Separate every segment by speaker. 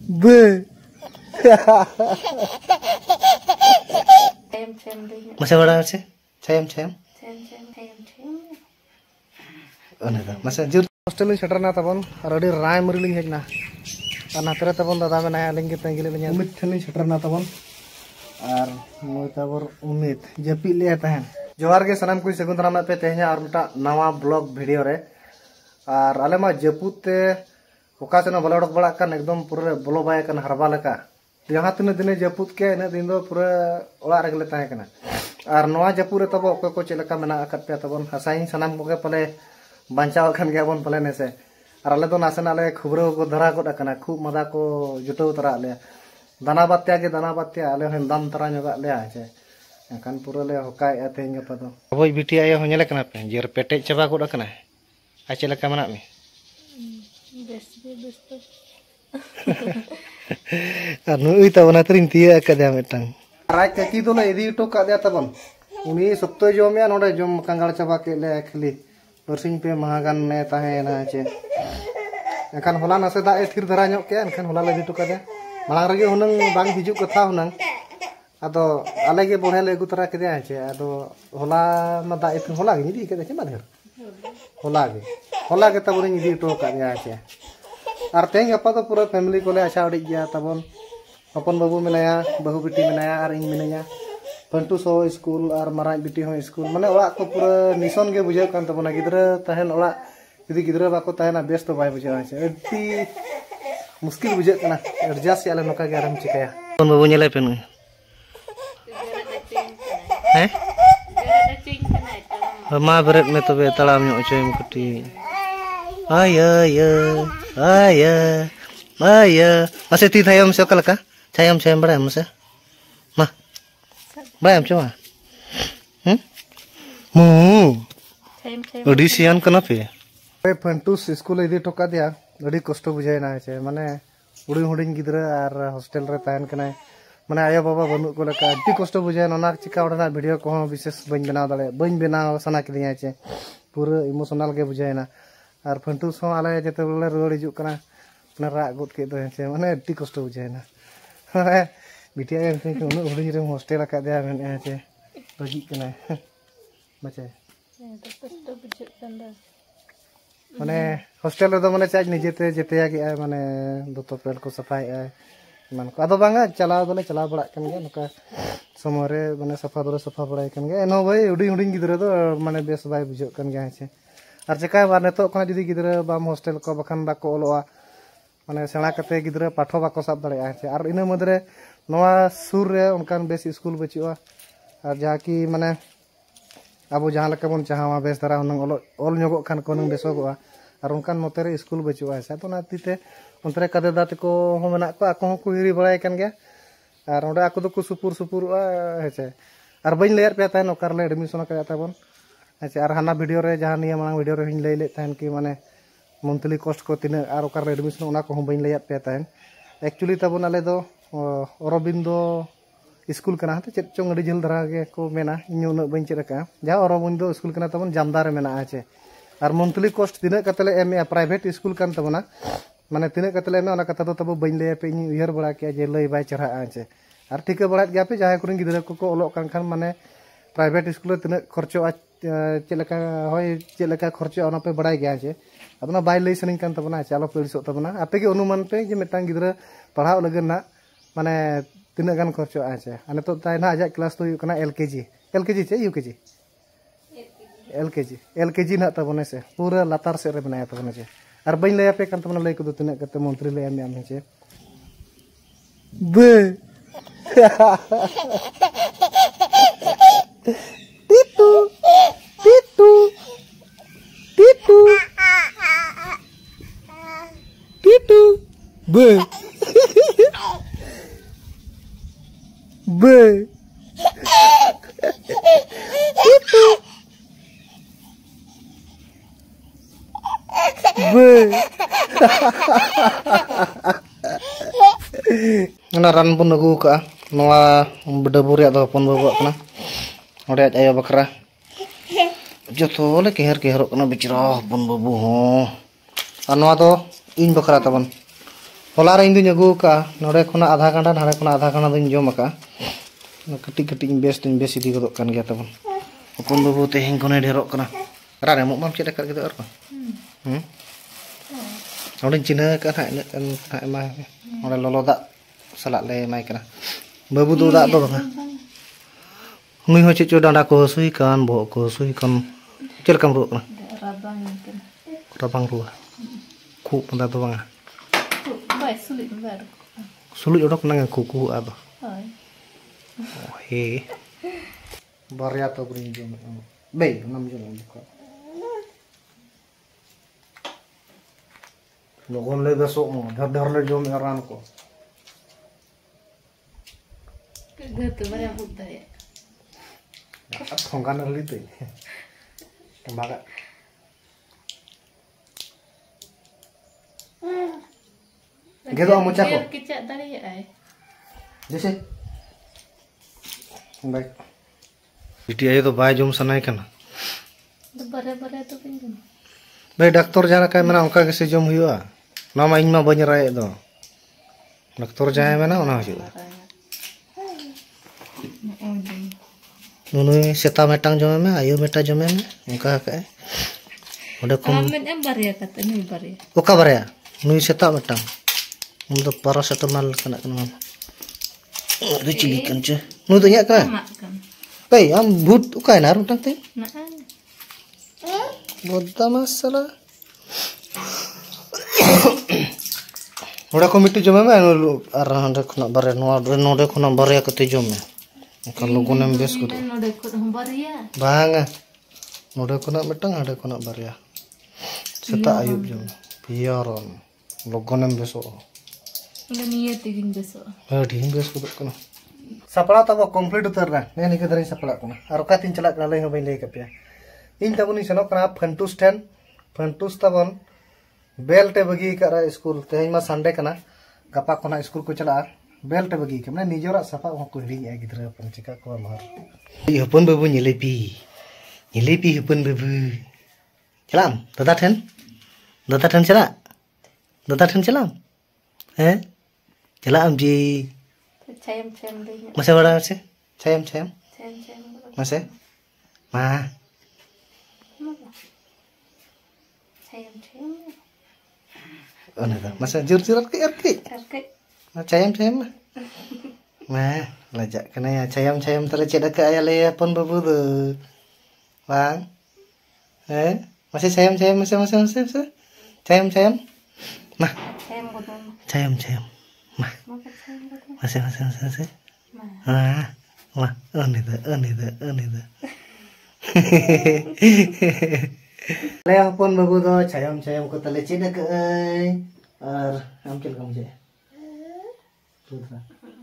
Speaker 1: Be. Masa bड़ा है छयम छयम अने दा मसा जुर हॉस्टल छटरना तबन और अडी राय मरिलिंग हेजना और नातरे तबन दादा में नया लिंग तंगिले बनिया उम्मीद थनी छटरना तबन और मोय तबर उम्मीद जपी ले तहन जोहार के सनम कोई सगुन राम पे तेहना और मिटा नवा ब्लॉग वीडियो रे और आले मा जपुते ओका सेना बला उडक बड़ा कान एकदम पूरा बोलो बाय कान हरबा लेका जहाँ तीन दिन जपुत के इन दिन दो पूरा ओड़ा रगले ताहे कना और नवा जपुरे तब ओको को चेलका मेना अकत पे तबन हसाइन सनम को पले बांचाव खान गया बन पले नेसे और आले तो नासेना ले खबरो को धरा को कना खूब मदा को जुटो तरा ले दाना बात्या के दाना बात्या आले हम दाम तरा नगा ले आछे एखान पूरा ले होकाय तेन गपा दो अबोय बिटी आयो होनेले कना पे जेर पेटे चबा को कना आ चेलका मेना में नुई तबना तरिन तिया कदया मिटang राय ककी तो ले इदी टो कादया तबन उनी सप्तो जमया नोडे जम कांगाल चबा के ले खाली बरसिंग पे महागान ने ताहे ना चे एखान होला नसे दा थिर धरा ᱧᱚᱜ के एखान होला ले इदी टो कादया मालांग रगे हुनंग बांग हिजुक कथा हुनंग आदो आले गे बोढ़े ले गुतरा केदया चे आदो होला मा दा इथन होला गे इदी केदे चे माधर होला गे तबरिन इदी टो कादया चे और तेज गपा तो पूरा फैमिली को ले आशा उड़ी गया तबन अपन बाबू मिनाया बहु बेटी मिनाया और इन मिनाया पंटू सो स्कूल और माराज बेटी हो स्कूल माने ओड़ा को पूरा निशन के बुझे कान तबना गिदरा तहन ओड़ा यदि गिदरा बाको तहना बेस तो बाय बुझे आछे अति मुश्किल बुझे कना एडजस्ट याले नोका के आराम चिकाया अपन बाबू नेले पेन हैं मा बरत में तबे तड़ाम ᱧᱚᱜ चोयम कटी आया आया आया मसे ती थायम से कलका छायम छायम बड़ा मसे मा बड़ा चमा मु ऑडिशन कना पे फंटूस स्कूल इदी टोका दिया अड़ी कष्ट बुझाय ना छे माने उडी हुडिंग गिदरा और हॉस्टल रे ताहन कना माने आयो बाबा बनु को लका अड़ी कष्ट बुझाय ना चिका उडना वीडियो को विशेष बन बनाव दाले बन बनाव सना किदिया छे पूरा इमोशनल के बुझाय ना और फंटूस हो आले जते बोले रोड हिजुक कना ना राग गुद के दो छे माने अति कष्ट बुझाय ना बिटिया के उन हुडिंग रे हॉस्टल का दया मेन छे रजी कना बचे कष्ट बुझे कंदा माने हॉस्टल रे दो माने चार्ज निजेते जेतेया के माने दोतो पेल को सफाई आय मान को आदो बांगा चलाव दोले चलाव बड़ा कन गे नका समोरे माने सफा दोले सफा बड़ा कन गे एनो भाई हुडिंग हुडिंग गिदरा दो माने बेस बाय बुझो कन गे छे और चेका बार नेतो कना जदी गिदरा बाम हॉस्टल को बखान बाको ओलोआ माने सेणा कते गिदरा पाठो बाको साब दाड़े आछे और इना मदरे नवा सुर रे उनकान बेस स्कूल बचुआ और जहा की माने अब जहां लका बन चाहवा बेस धरा हुनंग ओल ᱧᱚᱜᱚᱜ खान को नंग बेसोगोआ और उनकान नोते रे स्कूल बचुआ से तो ना तीते उनतरे कदे दाते को हो मेना को आको को हिरी बड़ाय कन गया और ओडा आको दो को सुपुर सुपुरआ हेचे और बइन लेयर पे तान ओकर ले एडमिशन का ताबन अच्छा और हाना वीडियो रे जहां निया मांग वीडियो रे हिन लई ले तान की माने मंथली कॉस्ट को तिना और ओकर एडमिशन ओना को बइन लैया पे तान एक्चुअली तबन आले दो अरविंदो स्कूल कना हते चेत चोंग अडी झल धरा के को मेना इन उन बइन चेरका जा अरविंदो स्कूल कना तबन जामदार रे मेना आछे और मंथली कॉस्ट तिना कतले एम प्राइवेट स्कूल कान तबना माने तिना कतले में ओना कथा तो तब बइन लैया पे इन उयहर बड़ा के जे लई बाय चरहा आछे और ठीक बड़ा गया पे जहां कुन गिदरा को ओलोक कान खान माने प्राइवेट स्कूल तिना खर्चो चेलका होय चेलका खर्चो ओना पे बड़ा गया छे अदना बाय लई सनिन कान तबना चालो पेड़सो तबना आपे के अनुमान पे जे मेटांग गिदरा पढ़ाव लगन ना माने तिना गान खर्चो आछे अने तो ताय ना आजा क्लास तो कना एलकेजी चे यूकेजी एलकेजी ना तबने से पूरा लातार से रे बनाया तबने छे और बइन लया पे कान तबना लई को तिना कते मंत्री ले एम एम छे बे Titu, titu, titu, titu, be, be, titu, be. Ana ran pun aku ka, noa bedabur ya pun bawa kena. Oke ayo bakra joto le keher kena bicara pun babu ho anu atau in bakra taban होला रे इंदुñ अगु का नोडे खोना आधा घंटा नारे खोना आधा घंटा दुñ जम का कटी कटी बेस इदी गदो कान गया तबन अपन बाबू तेहें कोने ढेरोक कना रारे मो माम चेक कर गिदो अर नोडे चिन्ह का था इन था मा नोडे लोलो दा सलाक ले माय कना बाबू दो दा दो बा नुई हो चेचो डांडा को हसुई कान बो को हसुई कान चेल काम रो कना rabang ruah ku pada tu bang sulit orang nang kuku apa oh he barya to bring jom bay nam jom buka logon le besok mo dhar le jom eran ko
Speaker 2: gitu barya buta ya
Speaker 1: khongkan ali tu tembaga gitu amu cako
Speaker 2: kecak tadi ya
Speaker 1: जैसे भाई पिटिया तो bye जम सनाय कना
Speaker 2: तो बरे बरे तो पिन
Speaker 1: भाई डॉक्टर जाना का मना उनका कैसे जम हुआ ना मा इन मा बन राय दो डॉक्टर जाय मना ओना हुआ नुनु सेता मेटांग जमे में आयु मेटा जमे में उनका का ओडे को
Speaker 2: हम बारिया कते नहीं बारिया
Speaker 1: ओका बारिया नुई सेता मेटांग हम तो पैरासिटामोल कना कना अरे चिली कंचे नु तो nya का भाई हम भूत उका है ना रुटंग ते बोलता masalah udah komite jom में arah ande khona bare node khona bare kate jom में kan logon em bes kudu
Speaker 2: node khona baria
Speaker 1: bang node khona metang ade khona bare seta ayub jom piaron logon em beso
Speaker 2: udah niat tingin beso
Speaker 1: ढींग बेस कुछ कनो सपड़ा तब complete उतर रहा है नहीं किधर ही सपड़ा कनो और का तीन चला कना ले हो बई ले कपिया इन तबनी सनो कना फंटूस तबन बेल्ट बगी करा स्कूल तेज मा संडे कना गपा कोना स्कूल को चला बेल्ट बगी के माने निजरा सफा को हिड़ी ए गिदरा अपन चिका को मार हपन बाबू निलेपी हपन बाबू चलाम दादा ठन चला हैं चला हम जी
Speaker 2: cayam deh
Speaker 1: masih ada sih cayam masih mah
Speaker 2: cayam
Speaker 1: oh nih masih jur arki cayam mah lajak kena ya cayam terus cedek ke ayah le pun babu tuh bang masih cayam masih cayam mah cayam mah masih mah ini tuh Lea pun babu tuh cayam ko tale cedek ke ar ambil kamu je putra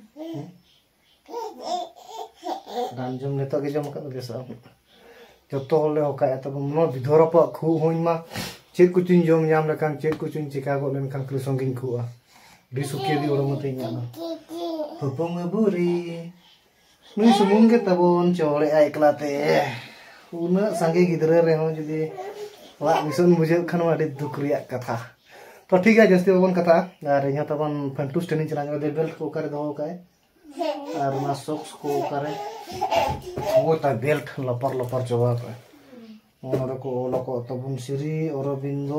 Speaker 1: dan jom netok ke jom kat biasa joto le oka eta mo bidhora pa khu hoin ma chet kucing jom nyam lekan chet kucing Chicago len kan krisongking khu a di suki di orang mati nyana popong ngaburi nui sumung ke tabon chole ai klate una sange gidra reho jodi wa mison mujhe khan adi dukh riya katha तो ठीक है जस्ती बबन कथा और यहाँ तबन फंटूस training चला दे belt को करे दो का और ना सॉक्स को करे वो ता बेल्ट लपर चबा का और को लोको तबन Shri Aurobindo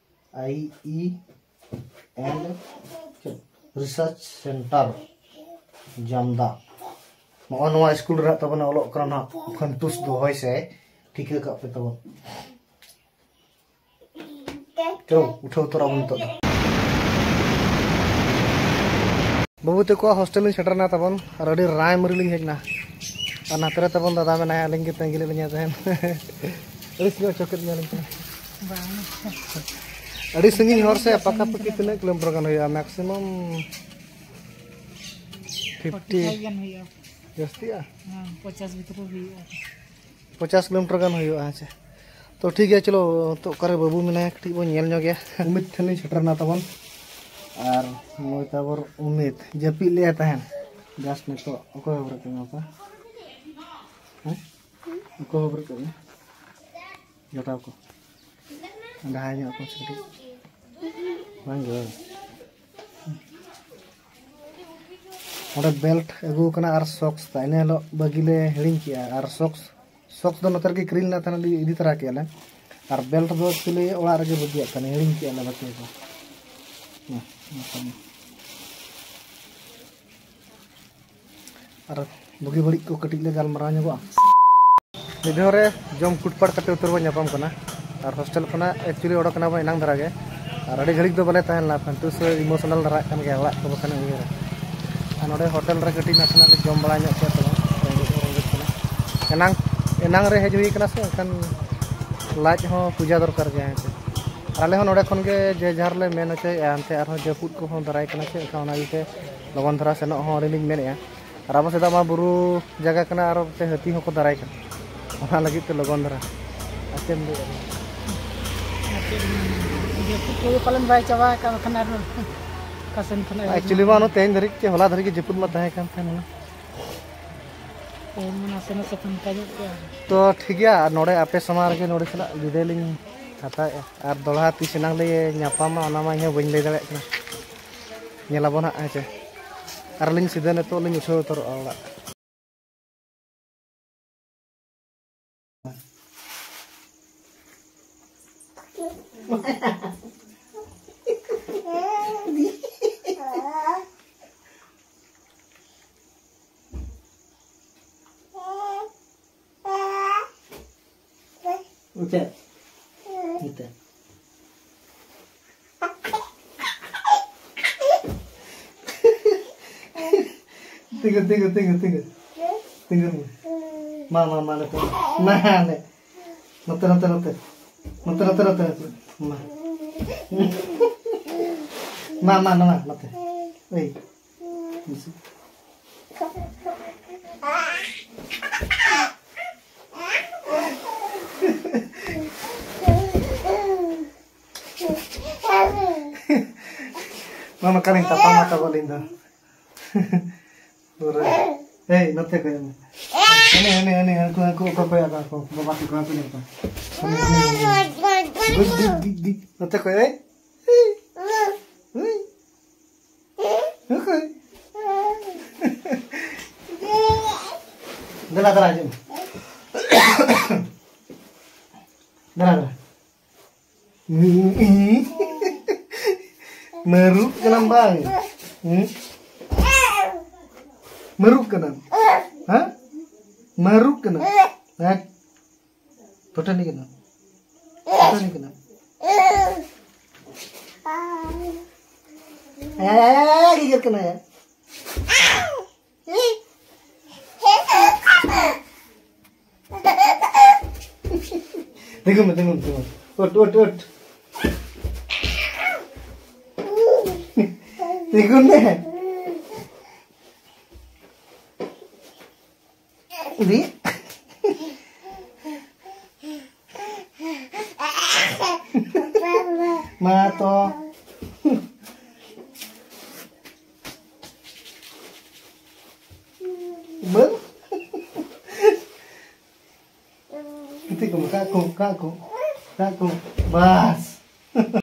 Speaker 1: IE and research centre जामदा नवा स्कूल रे तबन ओलो करना फंटूस दो होय से ठीक है का पे तबन चलो उठो तोरा बन तो बाबू तको हॉस्टल सेटरना तबन और अडी राय मरी लिंग हेजना और नातरे तबन दादा में नया लिंग तंगिले लिंग तहन अड़ी सियो चौकट में लिंग अड़ी संगी हर से पक्का पक्की कितने किलोमीटर गन होया मैक्सिमम 50 जस्तिया
Speaker 2: 50 भीतर होया
Speaker 1: 50 किलोमीटर गन होया अच्छा तो ठीक है चलो तो करे बाबू में कटी बो नेल नो गया उम्मीद थनी सेटरना तबन और मोय तबर उम्मीद जपी ले तहन जस्ट ने तो ओको होबर के नता ओको होबर के जटा को ढाई को छटी मांगे और बेल्ट अगू कना और सॉक्स ता इने लो बगिले हिडिंग किया और सॉक्स दो नतर के क्रील ना थाना इदी तरह के ले और बेल्ट दो एक्चुअली ओड़ा रगे बगिया कने हिडिंग किया ले बाकी को और बगी बड़ी को कटिक ले गालमारा ᱧᱚᱜᱚᱜᱼᱟ वीडियो रे जम कुटपाट कते उतर बो ᱧᱟᱯᱟᱢ कना और हॉस्टल खना एक्चुअली ओडो कना बो इनांग धरा गे और अड़ी घड़िक दो बले तहन ला फंटूस इमोशनल धरा कन गे ओड़ा को बखने उयर और नोडे होटल रे कटिक नासना ले जम बड़ा ᱧᱚᱜ के तो एनांग रे हेज हुई कना से कन लाज हो पूजा दरकार गे है आले हो नोडे खन गे जे झार ले मेन होचे आनते आर हो जपुट को हो दराय कना से का ओना इते लगन धरा सेनो हो रिलिंग मेनेया और अब सेदा मा बुरु जगह कना और ते हती हो को दराय कना ओना लगी ते लगन धरा आचेम दे
Speaker 2: जपुट को पालन बाय चावा का खना कासन खना
Speaker 1: एक्चुअली मानो तेन धरी के होला धरी के जपुट मा ताहे कान थाने
Speaker 2: मना सेना से खन का
Speaker 1: तो ठीक है नोडे आपे समार के नोडे सला विदे लिंग हाता और दोलहा ती सेनांग ले न्यापामा ओना मा इहो बइन ले दाड़े कना नेलाबो ना आचे और लिंग सीधे ने तो लिंग उठो तो ओड़ा Udah. Udah. Tinggal. Mama nanti. Nah, nih. Nanti. Mama, nanti. Wih. Mama kalian tapa mata bolinda. Hey, nanti kau ini. Ini aku apa ya aku bawa aku ni apa. Di. Nanti kau eh. Okay. Dala aja. Dala. Meruk kenam bang, meruk kenam, hah? Meruk kenam, hah? Total ni kenam, gigit kena ya. Tengok, ut. Tengok ni. Ini. Mato. Bel. Kita kaku. Bas.